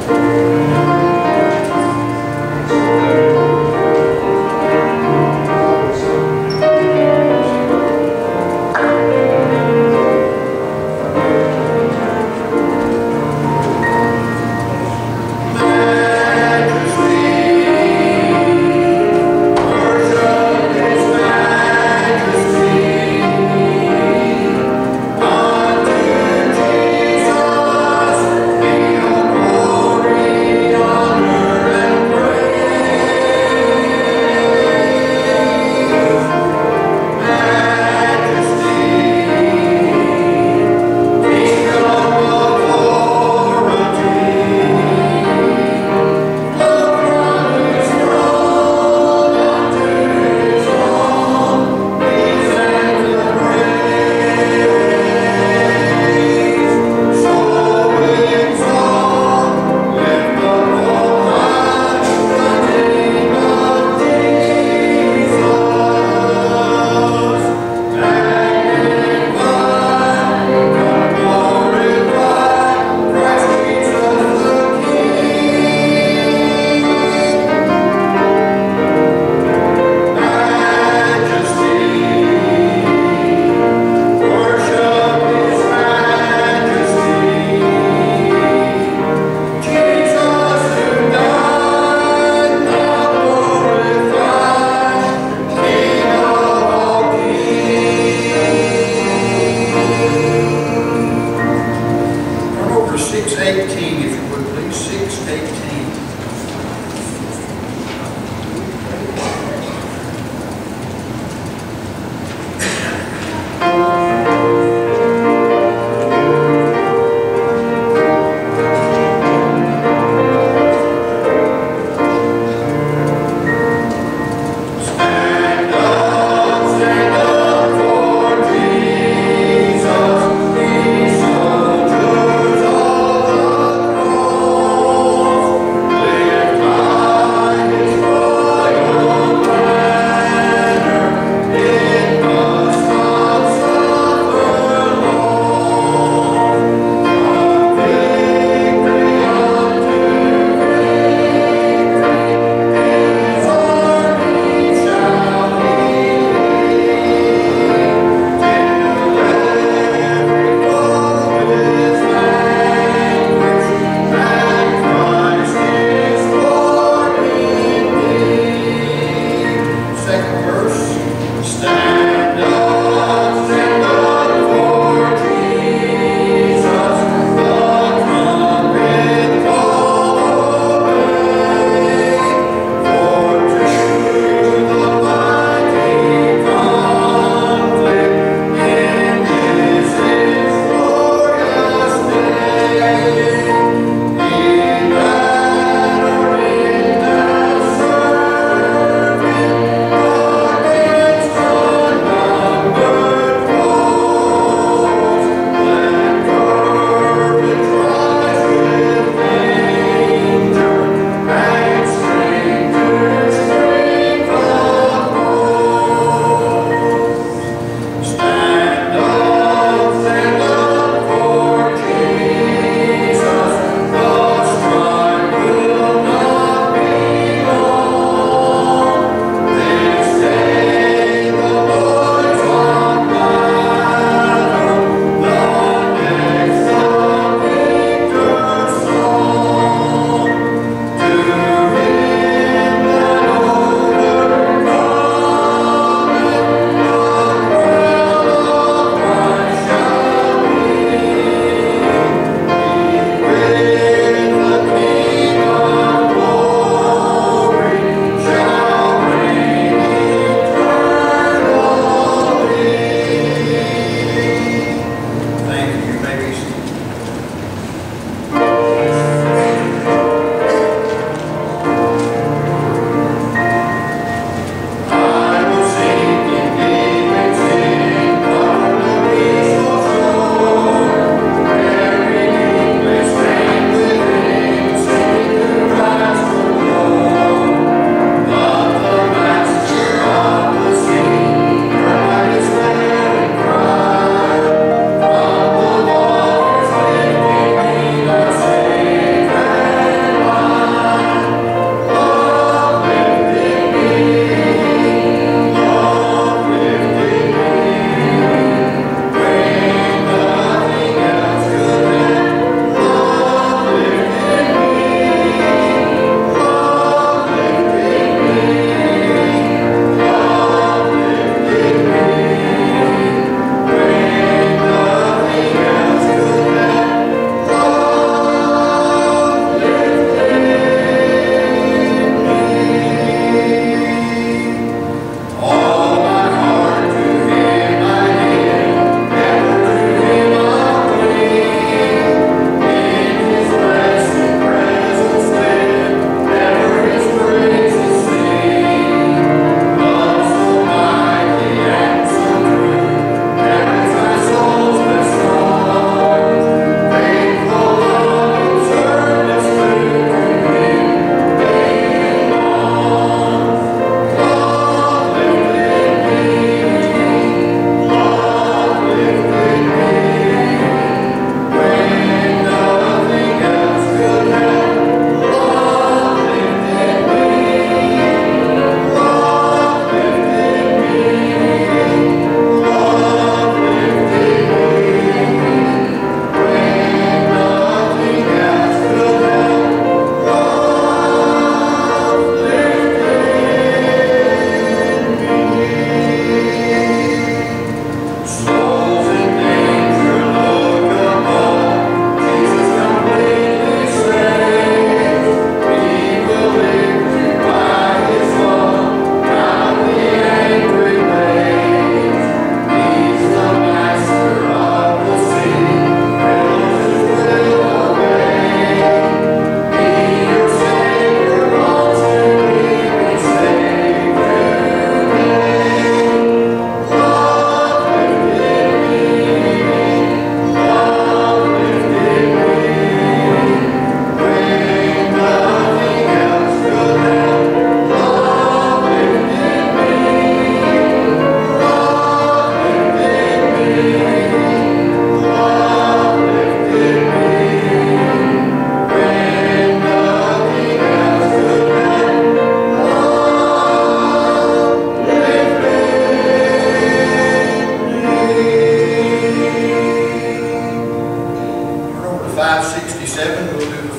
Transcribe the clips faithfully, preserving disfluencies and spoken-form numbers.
Stand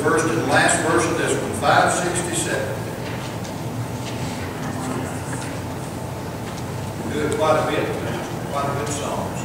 first and last verse of this one, five sixty-seven. We do it quite a bit, quite a good songs.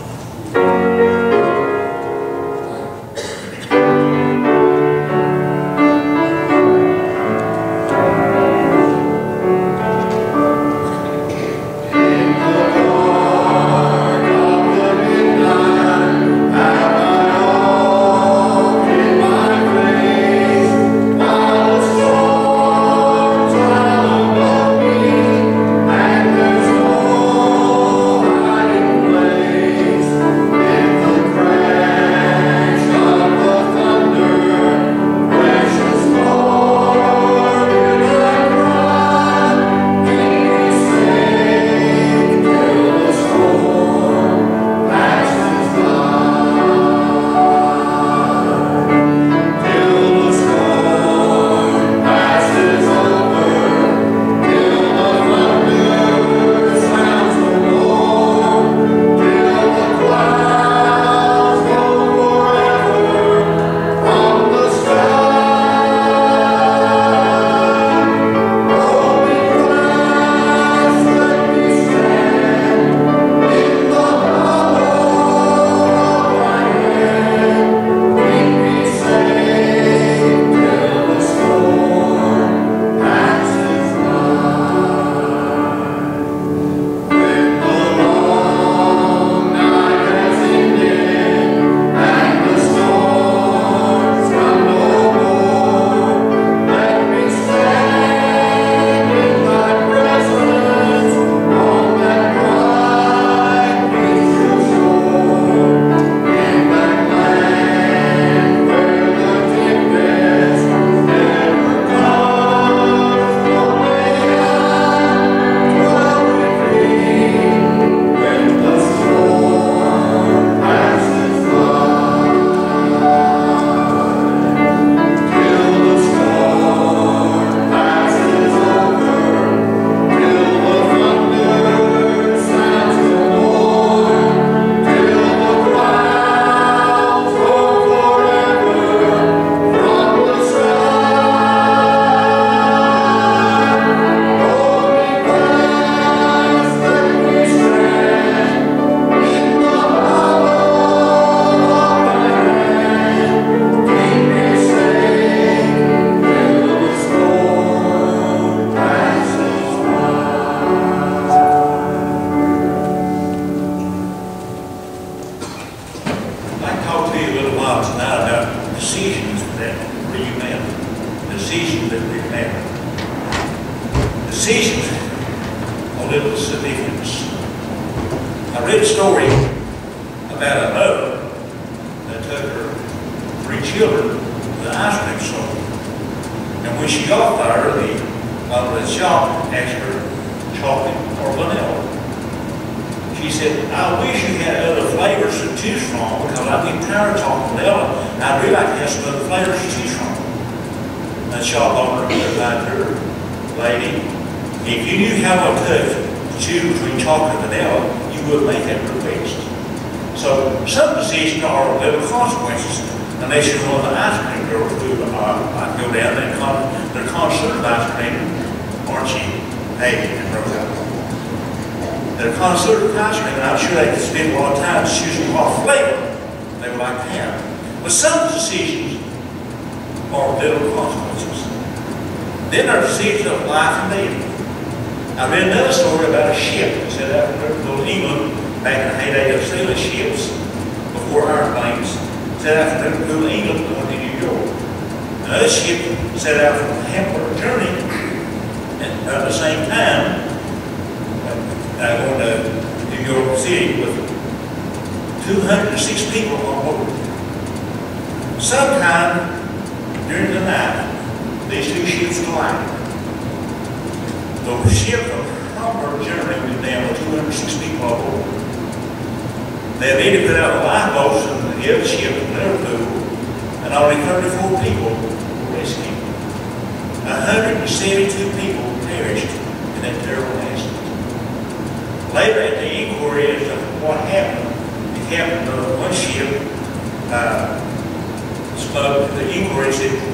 Later at the inquiry as to what happened, the captain of one ship uh, spoke to the inquiry and said,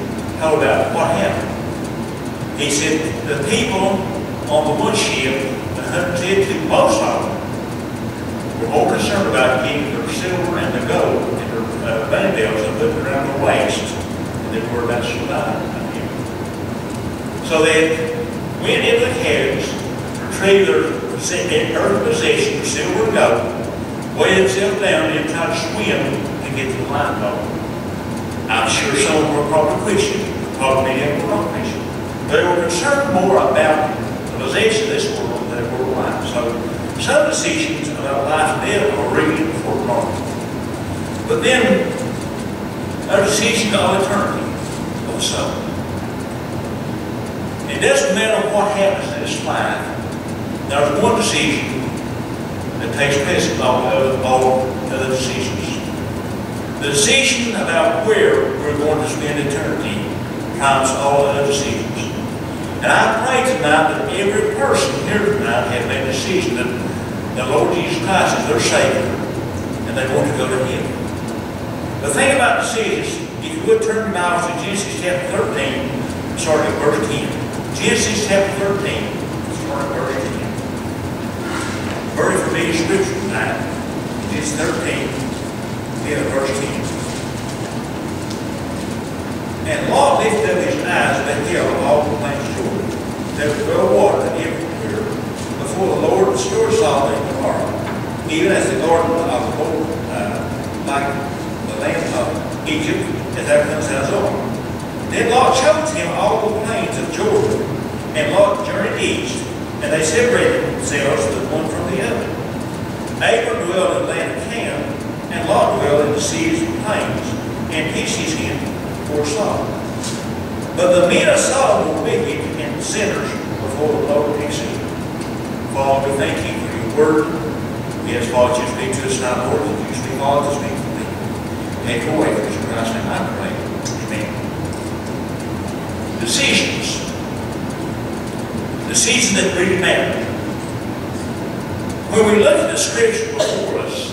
told about what happened. He said the people on the one ship, the one hundred ten, most of them, were more concerned about getting their silver and the gold and their uh, bundles and putting it around their waist than they were about surviving. So they went into the cabins, retrieved their earth possession, silver and gold, weighed themselves down and tried to swim to get to the line boat. I'm sure some of them were probably Christian, probably many of them were not Christian. They were concerned more about the possession of this world than they were life. So some decisions about life and death are really important. But then, our decision of eternity also. It doesn't matter what happens in this life. There's one decision that takes precedence of all, all other decisions. The decision about where we're going to spend eternity trumps all other decisions. And I pray tonight that every person here tonight has made a decision that the Lord Jesus Christ is their Savior and they want to go to Him. The thing about decisions, if you would turn your Bibles to Genesis chapter thirteen, starting at verse ten. Genesis chapter thirteen, starting at verse ten. Very familiar scripture tonight. Genesis thirteen, ten and verse ten. And Lot lifted up his eyes and beheld all the plains of Jordan. There was well water everywhere before the Lord restored Sodom and Gomorrah, even as the garden of the Lord, uh, like the land of Egypt, as that comes out of Zoar. Then Lot chose him all the plains of Jordan, and Lot journeyed east, and they separated themselves the one from the other. Abram dwelled in the land of Canaan, and Lot dwelled in the cities and plains, and pitched him for Sodom. But the men of Sodom were wicked and sinners before the Lord exceeded. Father, we thank you for your word. We ask, Father, you speak to us now, Lord, that you speak all to speak to me. Take away from us in Christ's name, I pray. Amen. Decisions. Decisions that really matter. When we look at the scripture before us,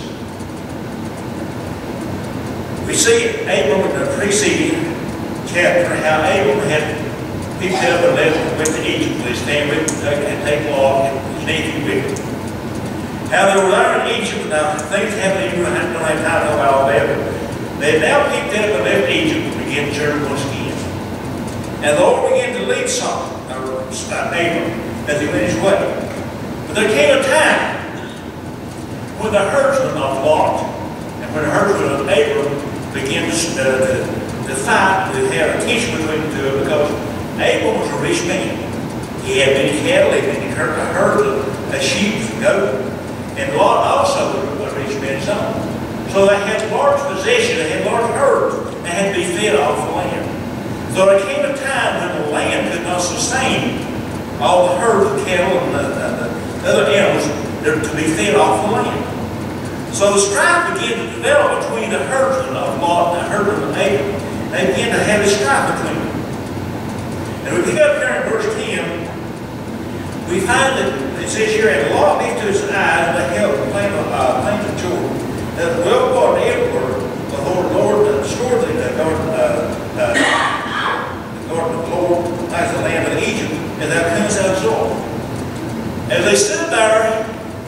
we see Abram in the preceding chapter how Abram had picked up and left went to Egypt with his family and take Lot and his nephew with him. How they were there in Egypt, now things happened in Egypt, I don't have time to know about all that, but they had now picked up and left Egypt and began to journey once again. And the Lord began to lead Sodom, or Abram, as he went his way. But there came a time when the herdsmen of Lot and when the herdsmen of Abram began to, uh, to, to fight, to have a tension between the two, because Abram was a rich man. He had many cattle, he had many herds of sheep and goats, and Lot also was a rich man's son. So they had large possessions, they had large herds, and had to be fed off the land. So there came a time when the land could not sustain all the herds of cattle and the, the, the other animals to be fed off the land. So the strife began to develop between the herdsmen of Lot and the herdsmen of Abram. They began to have a strife between them. And we pick up here in verse ten, we find that it says here, and Lot lifted his eyes and beheld the plain of, uh, plains of Jordan, that was well watered everywhere, before the Lord restored the garden, uh, uh, the garden of the Lord, as the land of Egypt, and that comes out of Zoar. As they stood there,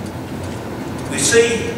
we see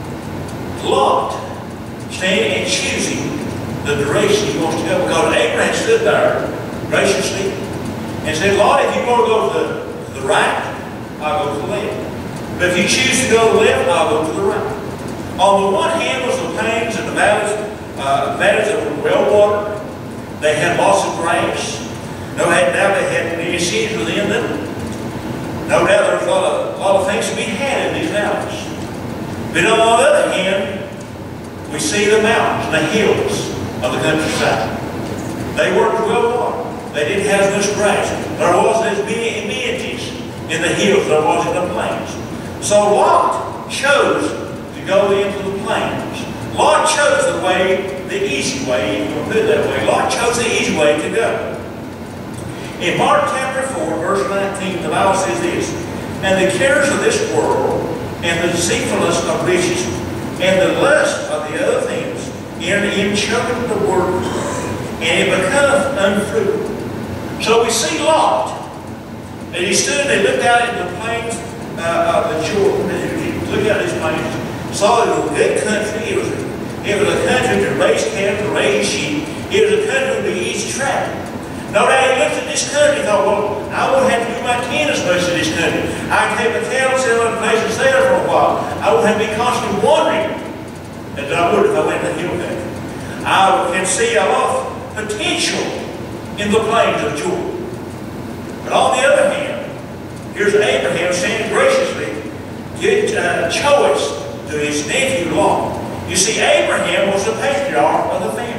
Lot standing and choosing the direction he wants to go. Because Abraham stood there graciously and said, Lot, if you want to go to the, to the right, I'll go to the left. But if you choose to go to the left, I'll go to the right. On the one hand was the plains and the valleys, uh, valleys that were well watered. They had lots of grass. No doubt they had many cities within them. No doubt there was a lot of, a lot of things to be had in these valleys. But on the other hand, we see the mountains and the hills of the countryside. They weren't well watered. They didn't have as much grass. There wasn't as many amenities in the hills as there was in the plains. So Lot chose to go into the plains. Lot chose the way, the easy way, if you want to put it that way. Lot chose the easy way to go. In Mark chapter four, verse nineteen, the Bible says this, and the cares of this world, and the deceitfulness of riches, and the lust of the other things, enter in choking the word, and it becomes unfruitful. So we see Lot, and he stood and looked out at the plains uh, of the Jordan. He looked out at these plains, saw it was a good country. It was a, it was a country to raise cattle, to raise sheep. It was a country to be easy travel. No doubt he looked at this country and thought, well, I won't have to do my tent as much in this country. I can take my cattle, sell other places there for a while. I won't have to be constantly wandering as I would if I went to the hill country. I can see a lot of potential in the plains of Jordan. But on the other hand, here's Abraham saying graciously, give uh, choice to his nephew Lot. You see, Abraham was the patriarch of the family.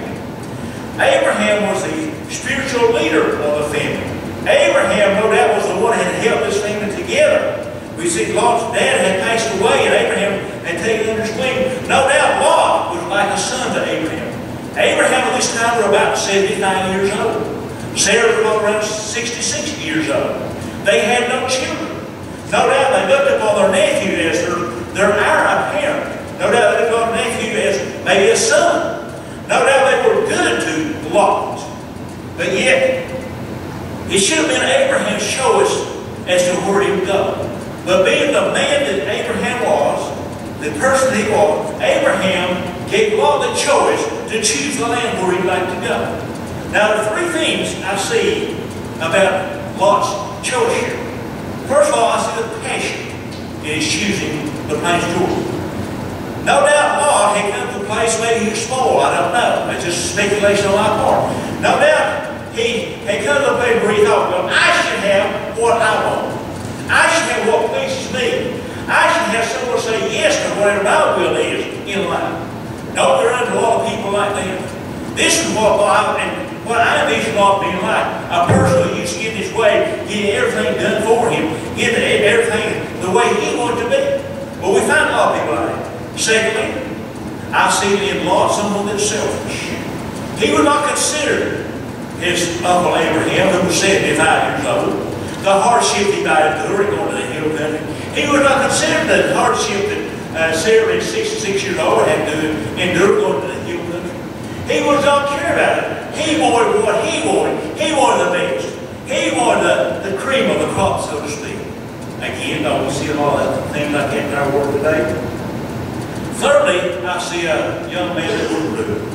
Abraham was the spiritual leader of the family. Abraham, no doubt, was the one that had held this family together. We see Lot's dad had passed away and Abraham had taken under his wing. No doubt Lot was like a son to Abraham. Abraham at this time was about seventy-nine years old. Sarah was around sixty-six years old. They had no children. No doubt they looked upon their nephew as their, their heir apparent. No doubt they looked upon their nephew as maybe a son. No doubt they were good to Lot. But yet, it should have been Abraham's choice as to where he would go. But being the man that Abraham was, the person he was, Abraham gave Lot the choice to choose the land where he'd like to go. Now, there are three things I see about Lot's choice here. First of all, I see the passion in his choosing the plains of Jordan. No doubt Lot had come to a place maybe he was small, I don't know. It's just speculation on my part. No doubt he had come to a place where he thought, well, I should have what I want. I should have what pleases me. I should have someone say yes to whatever my will is in life. Don't there are a lot of people like that? This is what I, and what I envision Lot being like. A person who used to get his way, get everything done for him, get everything the way he wanted to be. But we find a lot of people like that. Secondly, I see in Lot someone that's selfish. He would not consider his uncle Abraham, who was seventy-five years old, the hardship he might endure going to the hill country. He would not consider the hardship that uh, Sarah, at sixty-six years old, had to endure going to the hill country. He would not care about it. He wanted what he wanted. He wanted the best. He wanted the, the cream of the crop, so to speak. Again, don't we see a lot of things like that in our world today? Thirdly, I see a young man that was rude.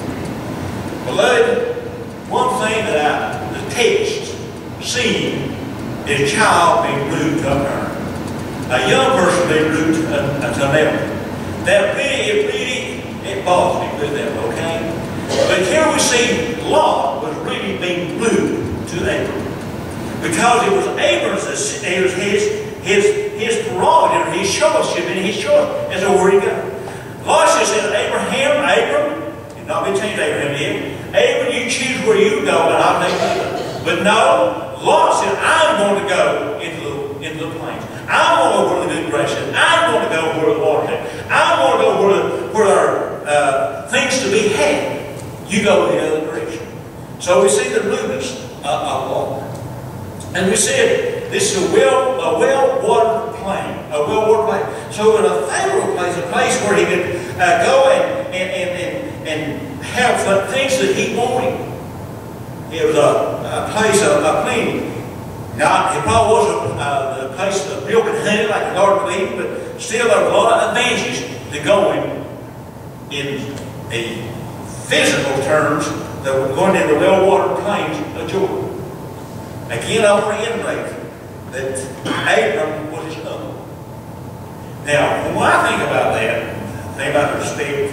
Beloved, one thing that I, the text, seen is a child being rude to a parent. A young person being rude to, uh, to an elder. That really, it really, it bothers me with them, okay? But here we see Lot was really being rude to Abram. Because it was Abram's, it was his, his, his prerogative, his choice, and his choice as to where he go. Lot said, Abraham, Abram, and not be changed, Abraham did. Abram, you choose where you go, and I'll take you. But no, Lot said, I'm going to go into the, into the plains. I'm going to go where the good grass is. I'm going to go where the water is. I'm going to go where, the, where there are uh, things to be had. You go in the other direction. So we see the rudeness of, of Lot. And we said, this is a well, a well-watered plain, a well-watered plain. So in a favorable place, a place where he could uh, go and, and, and, and, and have the things that he wanted. It was a, a place of, of plenty. Now, it probably wasn't uh, the place of milk and honey like the Garden of Eden, but still there were a lot of advantages to going in the physical terms that were going into the well-watered plains of Jordan. Again, I want to reiterate that Abram was his uncle. Now, when I think about that, think about the respect.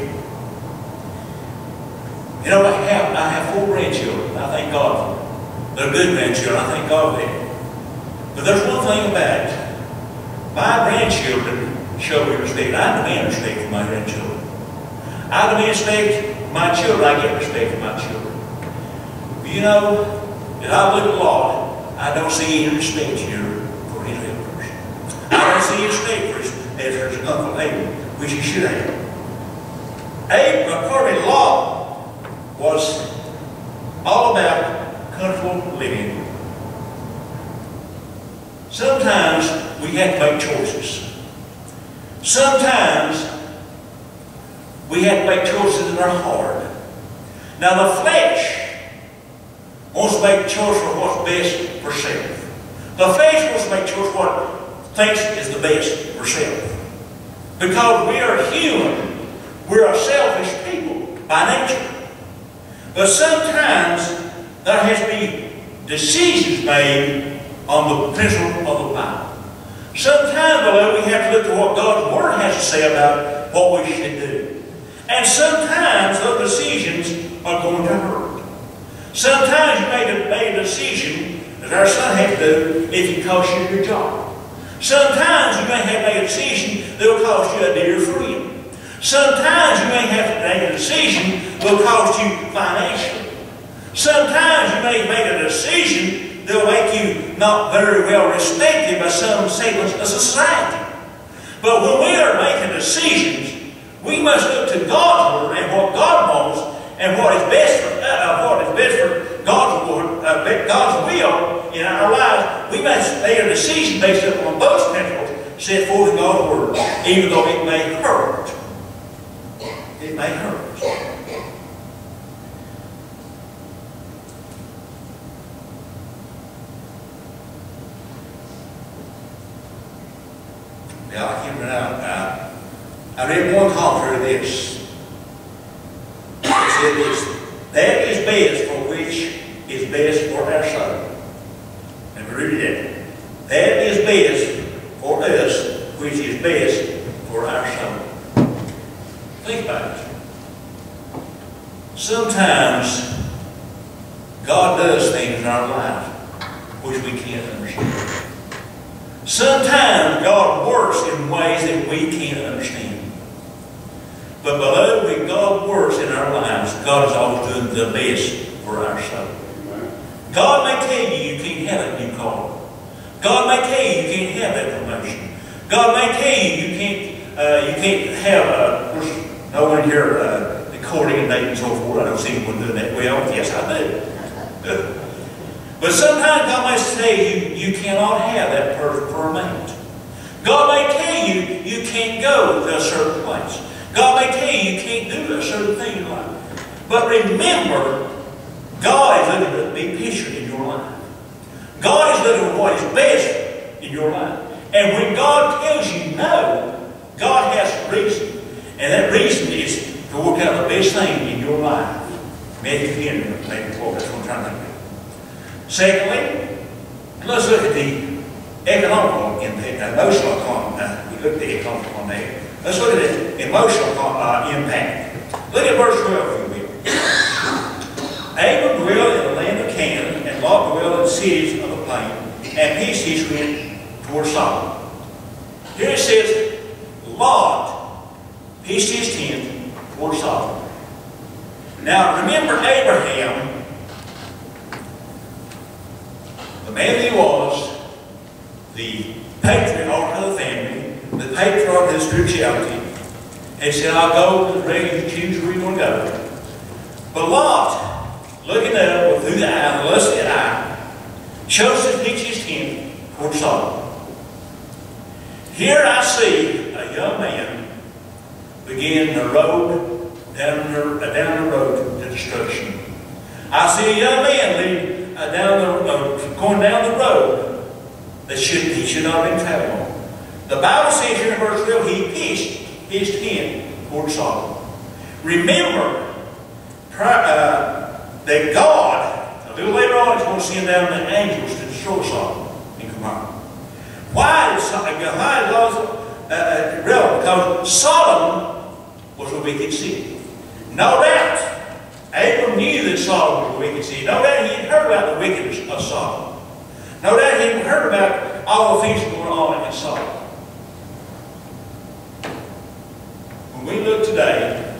You know, I have, I have four grandchildren. I thank God for them. They're good grandchildren. I thank God for them. But there's one thing about it. My grandchildren show me respect. I demand respect from my grandchildren. I demand respect from my children. I get respect from my children. But you know, if I look at Lot, I don't see any respect here for his elders. I don't see any respect for his, as his uncle Abram, which he should have. Abram, according to Lot, was all about comfortable living. Sometimes we have to make choices. Sometimes we have to make choices that are hard. Now the flesh wants to make a choice for what's best for self. The flesh wants to make a choice for what thinks is the best for self. Because we are human, we're a selfish people by nature. But sometimes there has to be decisions made on the principle of the Bible. Sometimes, beloved, we have to look at what God's Word has to say about what we should do. And sometimes those decisions are going to hurt. Sometimes you make a, make a decision, as our son had to do, if it costs you your job. Sometimes you may have to make a decision that will cost you a dear friend. Sometimes you may have to make a decision that will cost you financially. Sometimes you may make a decision that will make you not very well respected by some segments of society. But when we are making decisions, we must look to God's Word and what God wants and what is best for uh, what is best for God's Word, uh, God's will in our lives. We must make a decision based upon those principles set forth in God's Word, even though it may hurt. It may hurt. Yeah, I can't remember now. I read one commentary of this. It said this: that is best for which is best for our soul. And we read it. That is best for us, which is best for our soul. Think about it. Sometimes God does things in our life which we can't understand. Sometimes God works in ways that we can't understand. But beloved, when God works in our lives, God is always doing the best for our soul. God may tell you you can't have a new car. God may tell you you can't have that promotion. God may tell you you can't uh, you can't have uh, there's no one here uh, recording and dating and so forth. I don't see anyone doing that well. Yes, I do. But sometimes God may say you, you cannot have that person for a mate. God may tell you you can't go to a certain place. God may tell you you can't do a certain thing in life. But remember, God is looking at the big picture in your life. God is looking at what is best in your life. And when God tells you no, God has a reason. And that reason is to work out the best thing in your life. Matthew ten, maybe twelve, that's what I'm trying to think of. Secondly, let's look at the economical impact, emotional impact. Uh, we looked at the economical on there. Let's look at the emotional uh, impact. Look at verse twelve, if you will. Abram dwelled in the land of Canaan, and Lot dwelled in the cities of the plain, and his east went toward Sodom. Here it says, Lot pitched his tent toward Sodom. Now remember Abraham, the man that he was, the patriarch of the family, the patriarch of the spirituality, and said, I'll go with ready to choose where you're going to go. But Lot, looking up with through the eye, the lusty eye, chose to pitch his tent toward Sodom. Here I see a young man begin the road down the, down the road to destruction. I see a young man leading uh, down the uh, going down the road that should he should not have been traveling on. The Bible says here in verse twelve, he pitched his tent toward Sodom. Remember uh, that God, a little later on, is going to send down the angels to destroy Sodom and Gomorrah. Why is Sodom? Why is God uh, relevant? Because Sodom was a wicked city. No doubt, Abram knew that Sodom was a wicked city. No doubt he had heard about the wickedness of Sodom. No doubt he had heard about all the things going on in Sodom. When we look today,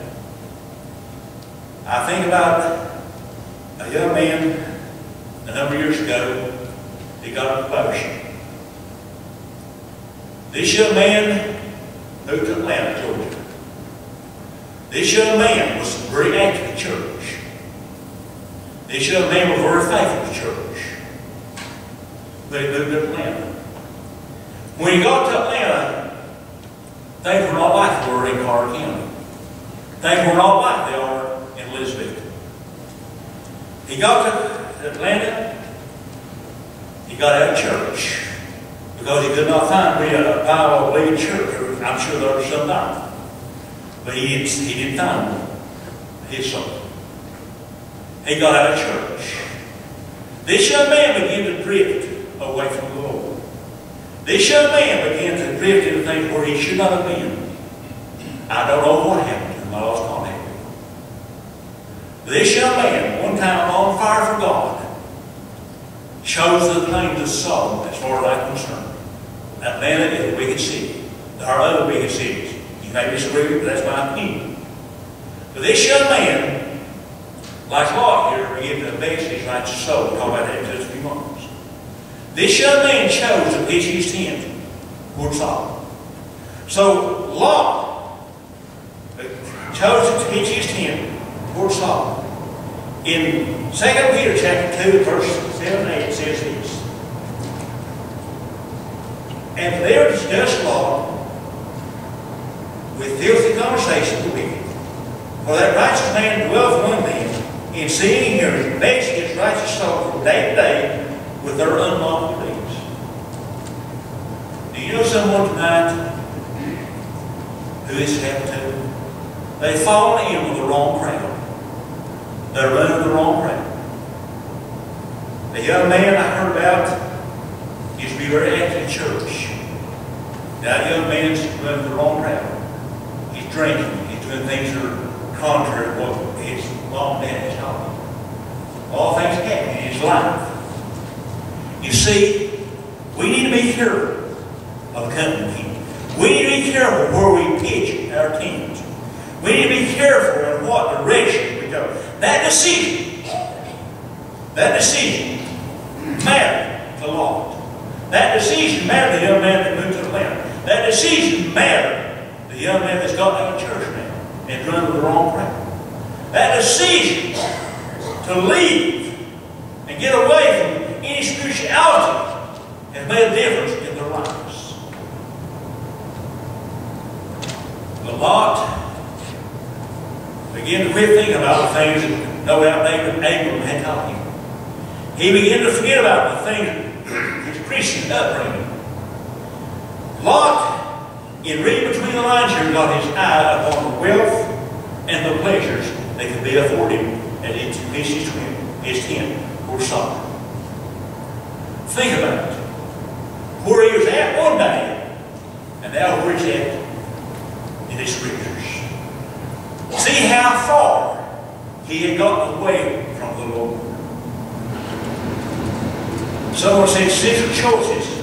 I think about a young man a number of years ago that got a promotion. This young man moved to Atlanta, Georgia. This young man was very active in church. This young man was very faithful to church. But he moved to Atlanta. When he got to Atlanta, things were not like they were in Carter County. Things were not like they are in Elizabeth. He got to to Atlanta, he got out of church because he could not find me a Bible-believing church. I'm sure there was some not. But he didn't, he didn't find one. His son. He got out of church. This young man began to drift away from the Lord. This young man began to drift into things where he should not have been. I don't know what happened to him. I lost contact with him. This young man, one time on fire for God, chose the claims of Sodom as far as I'm concerned. Atlanta is a wicked city. There are other wicked cities. You may disagree with me, but that's my opinion. But this young man, like Lot here, began to invest his righteous soul. We'll talk about that in just a few moments. This young man chose to pitch his tent toward Sodom. So Lot chose to pitch his tent toward Sodom. In Second Peter chapter two, verse seven and eight, it says this. And there discussed Lot with filthy conversation the wicked. For that righteous man dwelleth among them, in seeing and hearing, vexing his righteous soul from day to day with their unlawful deeds. Do you know someone tonight who this happened to? They've fallen in with the wrong crowd. They're running the wrong crowd. The young man I heard about used to be very active in church. That young man's running the wrong crowd. He's drinking. He's doing things that are contrary to what his mom and dad has taught him. All things happen in his life. You see, we need to be careful of company. We need to be careful where we pitch our teams. We need to be careful in what direction we go. That decision, that decision mattered to Lot. That decision mattered to the young man that moved to Atlanta. That decision mattered to the young man that's got out of church now and run with the wrong crowd. That decision to leave and get away from any spirituality has made a difference in their lives. But Lot began to quit thinking about the things that no doubt Abram had taught him. He began to forget about the things his Christian upbringing. Lot, in reading between the lines here, got his eye upon the wealth and the pleasures that could be afforded as he pitched his, his tent or Sodom. Think about it. Where he was at one day, and now where he's at in his scriptures. See how far he had gotten away from the Lord. Someone said sinful choices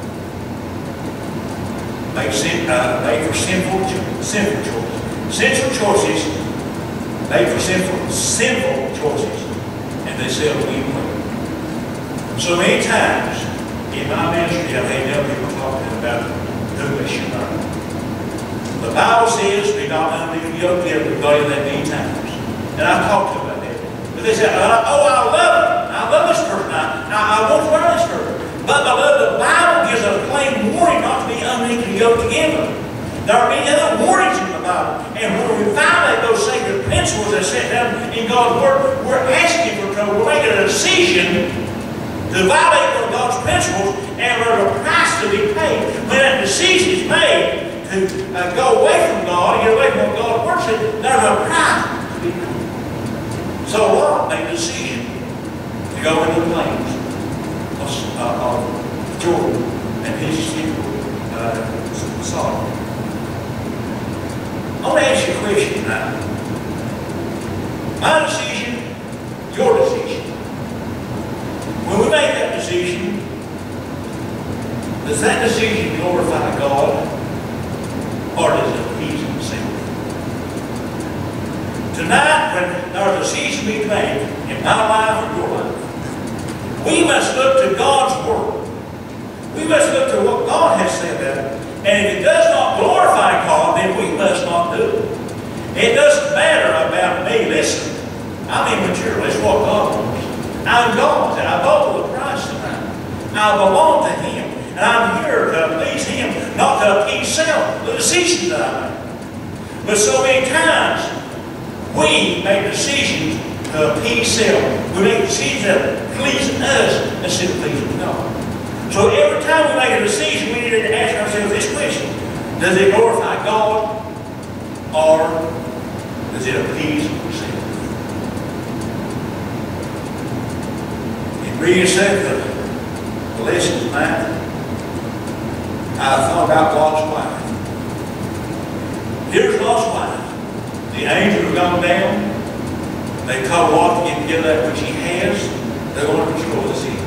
make, sin, uh, make for sinful, sinful choices. Sinful choices make for sinful, sinful choices, and they seldom even way. So many times in my ministry, I've had young people talking about who they should learn. The Bible says, be not unequally yoked together. We've got it that many times. And I've talked to them about that. But they say, oh, I love it. I love this person. I, I, I want to learn this person. But my love, the Bible gives us a plain warning not to be unequally yoked together. There are many other warnings in the Bible. And when we violate those sacred principles that are set down in God's Word, we're asking for trouble. We're making a decision to violate God's principles, and there's a price to be paid. When that decision is made to uh, go away from God and get away from what God's Word says, there's a price to be paid. So Lot made a decision to go into the plains of, uh, of Jordan and his uh, Sodom. I want to ask you a question tonight. My decision, your decision. When we make that decision, does that decision glorify God, or does it appease himself? Tonight, when there's a decision being made in my life or your life, we must look to God's Word. We must look to what God has said about it. And if it does not glorify God, then we must not do it. It doesn't matter about me. Listen, I'm immature. It's what God wants. I'm God's, and I bought with a price tonight. I belong to Him, and I'm here to please Him, not to appease self, the decisions that I make. But so many times, we make decisions to appease self. We make decisions that please us instead of pleasing God. So every time we make a decision, we need to ask ourselves this question. Does it glorify God or does it appease self? In reading the lesson tonight, I thought about Lot's wife. Here's Lot's wife. The angels have gone down. They call Lot to get together that which he has. They're going to destroy the city.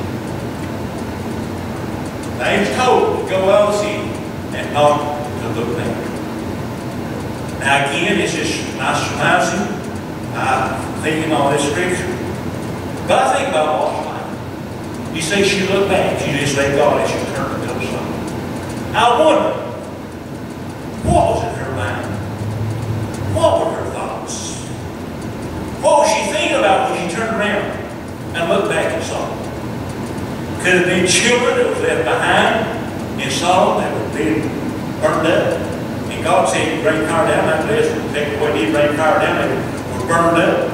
The angels told him to go out of the city and not to look back. Now again, it's just nice surmising. I'm thinking on this scripture. But I think about Lot's wife. You say she looked back. She just let God as she turned to go something. I wonder, what was in her mind? What were her thoughts? What was she thinking about when she turned around and looked back and saw? Could it have been children that was left behind in Sodom that were being burned up? And God said He'd bring fire down that place, and take away He'd bring fire down, they were burned up.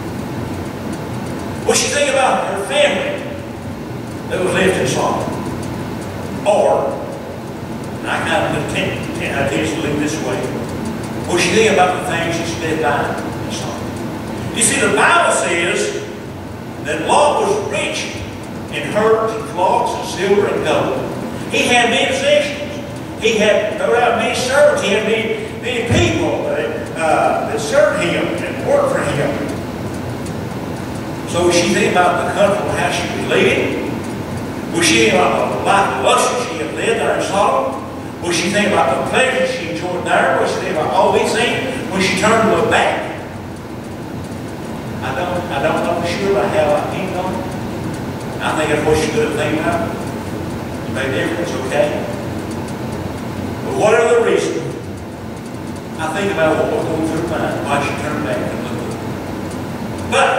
Was she thinking about her family that was left in Sodom? Or, and I kind of tend, I tend to leave this way, was she thinking about the things she's left behind in Sodom? You see, the Bible says that Lot was rich in herds and flocks and silver and gold. He had many possessions. He had, no doubt, many servants. He had many, many people that, uh, that served him and worked for him. So was she thinking about the comfortable house she was living? Was she thinking about the life of luxury she had lived there in Sodom? Was she thinking about the pleasure she enjoyed there? Was she thinking about all these things when she turned to look back? I don't, I don't know for sure about how I came on it. I think that's what she could have think about. It made a difference, okay? But whatever the reason, I think about what was going through her mind, why she turned back and looked at. But,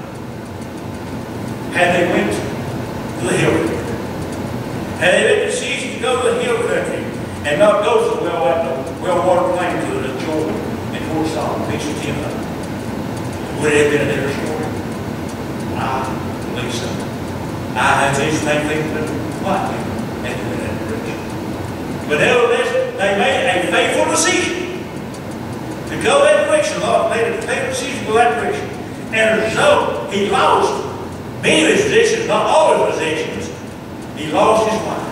had they went to the hill country, had they made a decision to go to the hill country and not go to the well-watered plain to the Jordan and toward Sodom, pitch of ten hundred, would it have been a different story? I believe so. I have these same things that white people had been in that direction. But nevertheless, they made a faithful decision to go that direction. Lot made a faithful decision to go that direction. And as a result, he lost many of his possessions, not all of his possessions. He lost his wife.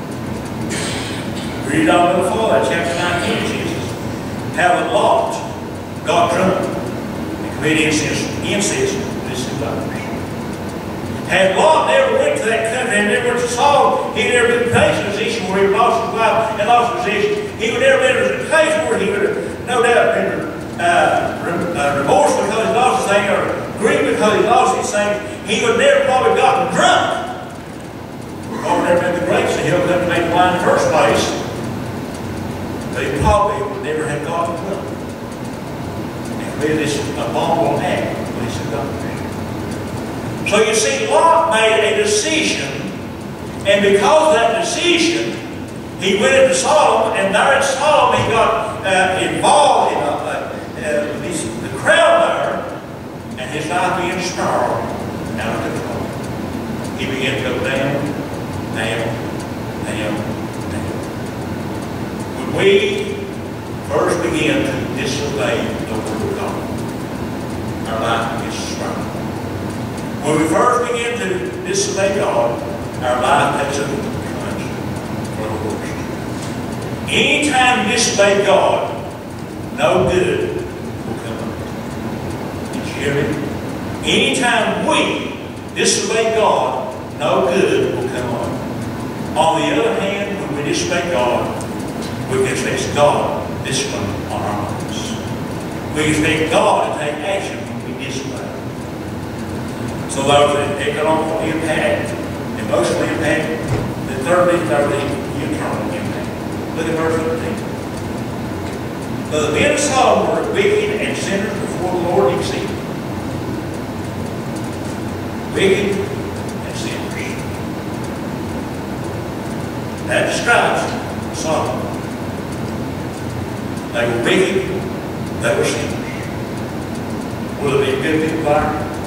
Read on to the fall, chapter nineteen, Jesus. How that Lot got drunk and committed incest, incest with his two daughters. Had Lot never went to that country and never went to Sodom, he never been placed in a position where he lost his wife and lost his possession. He would never been in a place where he would have no doubt been uh, uh, remorseful because he lost his thing or grieved because he lost his thing. He would never probably gotten drunk. Or never been the grapes that he'll have made wine in the first place. But he probably would never have gotten drunk. And committed this abominable act when he said, God. So you see, Lot made a decision, and because of that decision, he went into Sodom, and there in Sodom he got uh, involved in uh, uh, this, the crowd there, and his life being snarled out of control. He began to go down, down, down, down. When we first begin to disobey the word of God, our life begins to snarl. When we first begin to disobey God, our life takes a plunge for the worst. Anytime you disobey God, no good will come of it. Did you hear me? Anytime we disobey God, no good will come of it. On the other hand, when we disobey God, we can expect God discipline on our lives. We expect God to take action when we disobey. So those that economical impact, emotional impact, the thirdly, thirdly, eternal impact. Look at verse thirteen. For the men of Sodom were wicked and sinners before the Lord exceedingly. Wicked and sinners. That describes Sodom. They were wicked, they were sinners. Were there any good people there?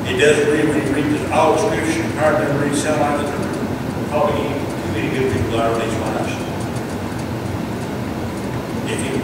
It does read, when you read the, all the scripture, hard to read, sound like that there probably ain't too many good people out of these lives. If you,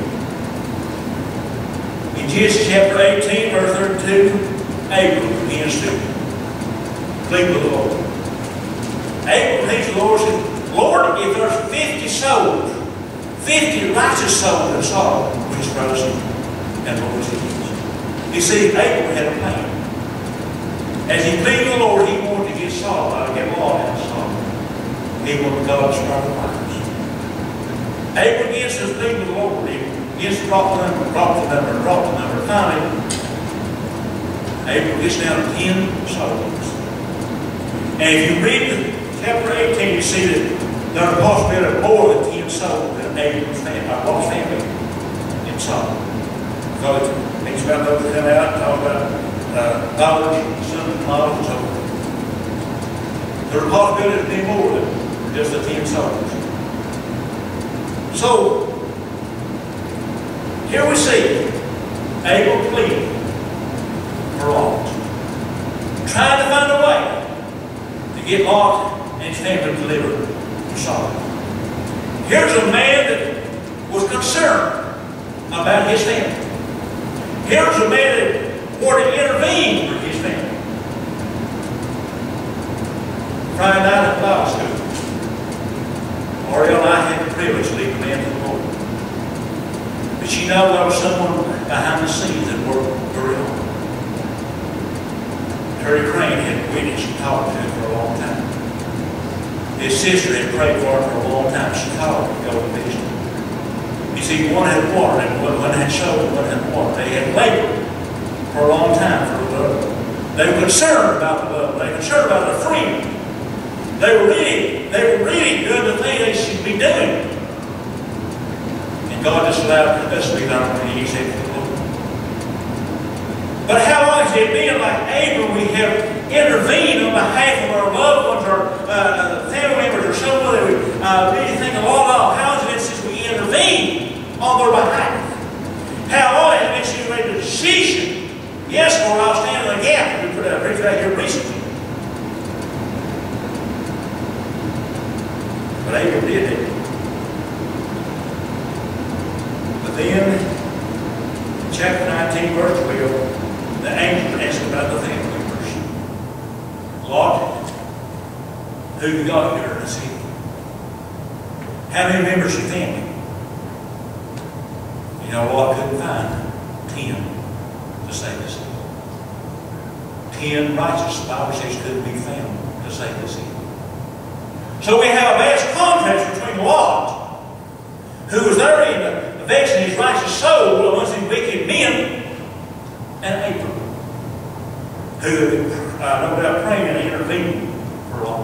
in Genesis chapter eighteen, verse thirty-two, Abram begins to plead with the Lord. Abram pleads with the Lord and said, Lord, if there's fifty souls, fifty righteous souls in Sodom, which is Rosie and Lord Jesus. You see, Abram had a plan. As he pleaded with the Lord, he wanted to get Sodom, uh, get Lot out of Sodom. He wanted God to start the fires. Abram begins to plead with the Lord. He begins to drop the number, drop the number, drop the number. Finally, Abram gets down to ten souls. And if you read the chapter eighteen, you see that there's a possibility of more than ten souls in Abram's family, uh, Lot's family in Sodom. Because it thinks about those that come out and talk about uh, daughters, sons, and daughters, and so forth. There's a possibility of being more than just the ten souls. So, here we see Abram pleading for Lot, trying to find a way to get Lot and his family delivered from Sodom. Here's a man that was concerned about his family. Here's a man that wanted to intervene for his family. Friday night at Bible school, Ariel and I had the privilege to lead the man to the Lord. But you know there was someone behind the scenes that worked very hard. Terry Crane had witnessed and talked to him for a long time. His sister had prayed for him for a long time. She called him to go and visit him. You see, one had water and one had soul and one had water. They had labored for a long time for the love. They were concerned about the love. They were concerned about their freedom. They were really, they were really doing the thing they should be doing. And God just allowed us to be done when He said to the Lord. But how long has it been like Abram? We have intervened on behalf of our loved ones, our uh, family members, or someone that we uh, really think a lot of. How has it been since we intervened on their behalf? How long has it been since we made the decision? Yes, Lord, I'll stand in the gap. We put a preacher out here recently. But Abram did it. But then, chapter nineteen, verse twelve, the angel asked about the family members. Lot, who you got here to see? How many members of your family? You know, Lot couldn't find ten to save the seed. Ten righteous, the Bible says, couldn't be found to save the seed. So we have a vast contrast between Lot, who was there in the vexing his righteous soul amongst these wicked men, and Abram, who uh, no doubt praying and intervening for Lot.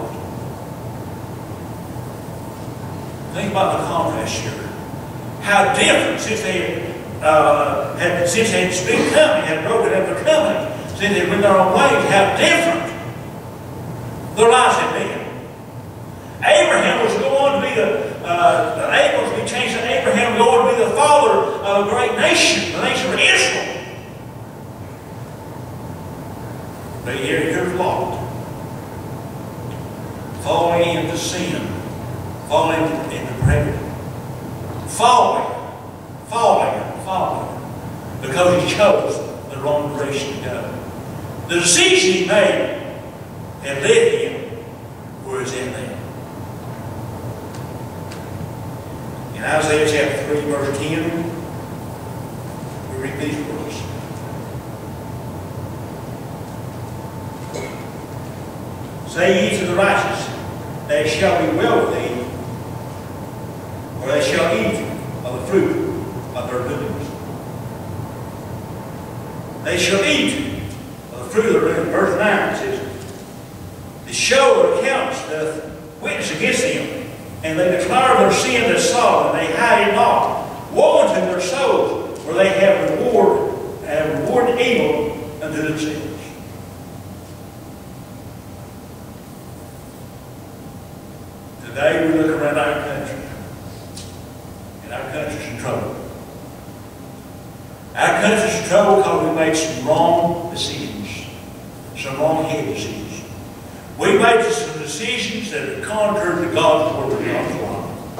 Think about the contrast here. How different since they uh, had since they had split company, had broken up their company, since they went their own ways, how different their lives had been. Abraham was going to be the uh, Abram was to be changed to Abraham, going to be the father of a great nation, the nation of Israel. But here, here's Lot, falling into sin, falling into prejudice, falling, falling, falling, because he chose the wrong direction to go. The decision he made had led him where he's at now. In Isaiah chapter three, verse ten, we read these words. Say ye to the righteous, they shall be well with thee, or they shall eat of the fruit of their doings. They shall eat of the fruit of their doings. Verse nine says, the show of accounts doth witness against them, and they declare their sin as Sodom, and they hide it not. Woe unto their souls, for they have reward, have rewarded evil unto themselves. Today we look around our country, and our country's in trouble. Our country's in trouble because we made some wrong decisions. some wrong-headed decisions. We made some decisions that are contrary to God's word and God's law.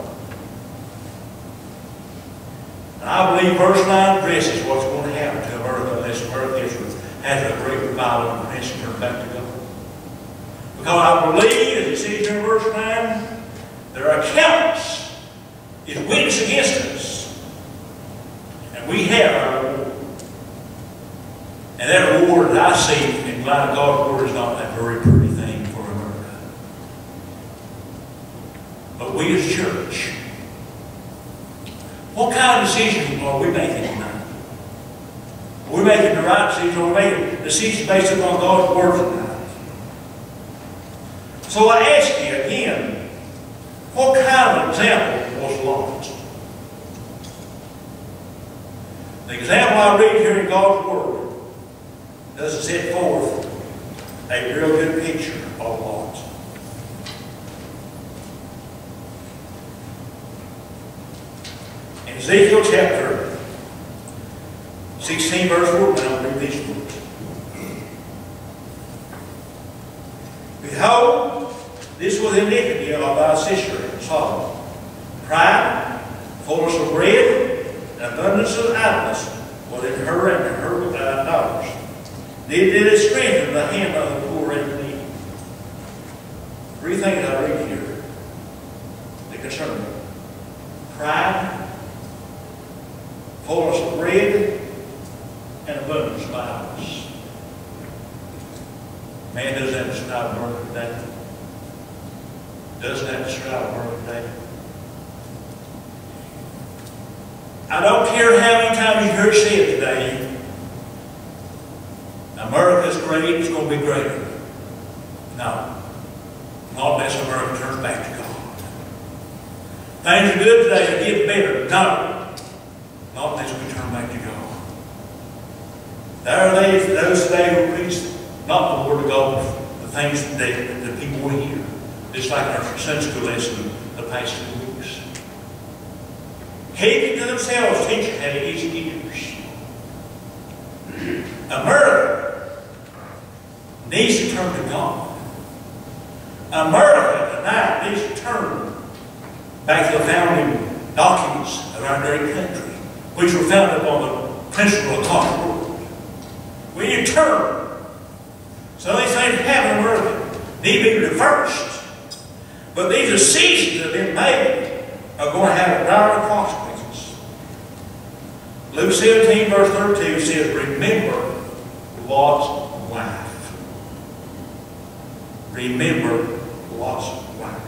And I believe verse nine addresses what's going to happen to America unless America has a great revival and repents and turns back to God. Because I believe, as it says in verse nine, there are countless is witness against us. And we have our reward. And that reward that I see in light of God's word is not a very pretty thing for America. But we as a church, what kind of decision are we making tonight? Are we making the right decision, or are we making decisions based upon God's word tonight? So I ask you again, what kind of example was lost? The example I read here in God's word doesn't set forth a real good picture of Lot. In Ezekiel chapter sixteen, verse four, and I'll read these words. Behold, this was the iniquity of thy sister Sodom. Pride, fullness of bread, and abundance of idleness was in her and in her uh, daughters. Did it strengthen the hand of the poor and the needy? Three things I read here that concern me. Pride, fullness of bread, and abundance of idleness. Man, does that describe America today? Doesn't that describe America today? I don't care how many times you hear it said today, America's great, it's going to be greater. No. Not unless America turns back to God. Things are good today, they get better. No. Not unless we turn back to God. There are they, those today who preach not the Word of God, the things that the people want to hear. Just like our Sunday school lesson the past two weeks. Keeping to themselves teaching how to easy ears. America needs to turn to God. America tonight needs to turn back to the founding documents of our great country, which were founded upon the principle of God's word. We need to turn. So these things happen in America need to be reversed. But these decisions that have been made are going to have dire consequences. Luke seventeen, verse thirty-two says, remember Lot's wife. Remember Lot's wife.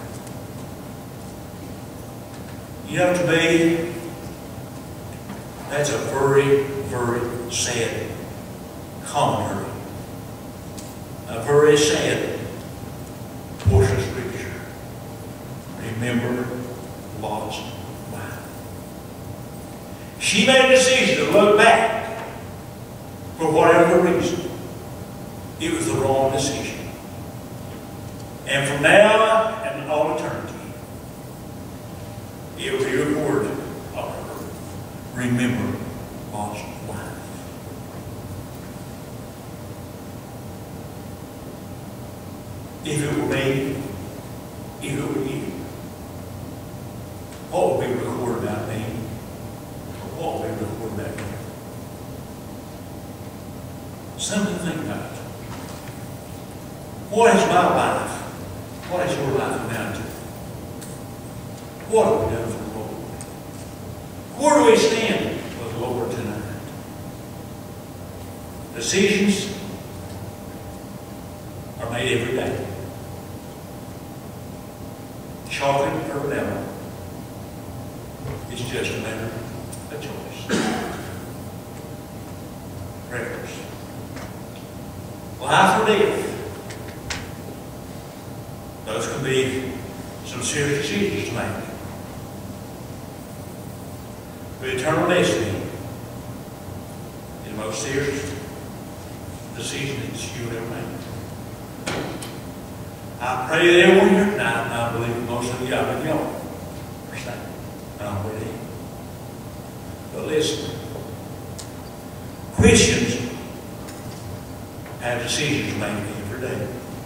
You know, to me, that's a very, very sad commentary. A very sad portion of Scripture. Remember Lot's wife. She made a decision to look back for whatever reason. It was the wrong decision. And from now and all eternity, it will be recorded of her. Remember Lot's wife. If it were me, if it were you, what would be recorded about me? What would be recorded about you? Something to think about. What is my life? What is your life amounted to? What have we done for the Lord? Where do we stand with the Lord tonight? Decisions are made every day. Chocolate or lemon. It's just a matter of choice. Prayers. Life or death. Those can be some serious decisions to make. But eternal destiny is the most serious decision that you will ever make. I pray that everyone here tonight, and I believe most of you, I believe y'all are staying. I'm ready. But listen, Christians have decisions made every day.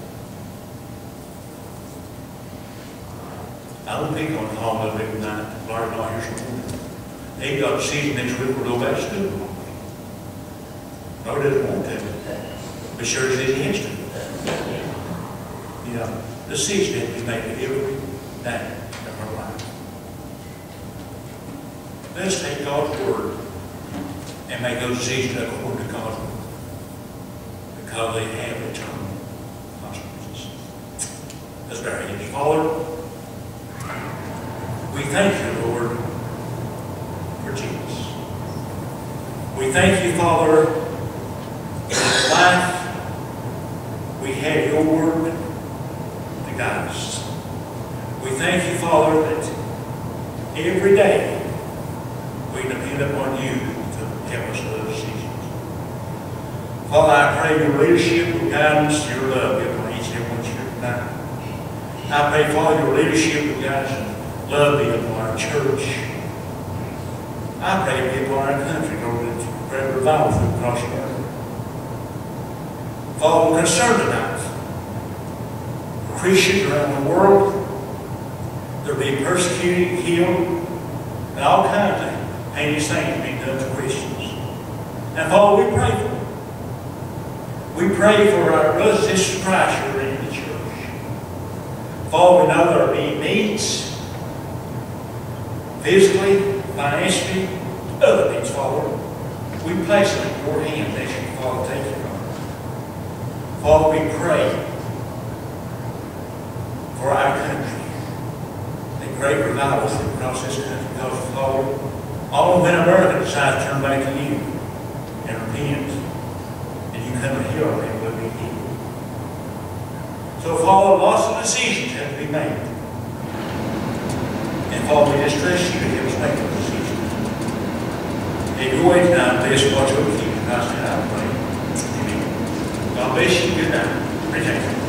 I will pick on Paul a little bit tonight. Larry not here this morning. He got a decision next week we'll go back to school. No, he doesn't want to. But sure as he has to. You know, decisions that we make every day of our life. Let's take God's word and make those decisions according to God's word. Because they have eternal consequences. Let's bow our heads. Father, we thank you, Lord, for Jesus. We thank you, Father, for life. We have your word to guide us. We thank you, Father, that every day we depend upon you to help us with those decisions. Father, I pray your leadership, your guidance, your love be upon each and every one here tonight. I pray, Father, your leadership, your guidance, and love be upon our church. I pray it be upon our country, Lord, that great revival through across the earth. Father, we're concerned tonight for Christians around the world. They're being persecuted, killed, and all kinds of heinous things being done to Christians. And Father, we pray for them. We pray for our brothers and sisters in Christ who are in the church. Father, we know there are being needs, physically, financially, other needs, Father. We place them in your hands as you, Father, take care of them. Father, we pray for our country. The great revival across this country, because, Father, all when America decides to turn back to you and repent, and you come and heal them, and we'll be healed. So, Father, lots of decisions have to be made. And, Father, we just trust you to help us make those decisions. And your way tonight, bless what you'll keep. I pray. Amen. God bless you. Good night. Appreciate you.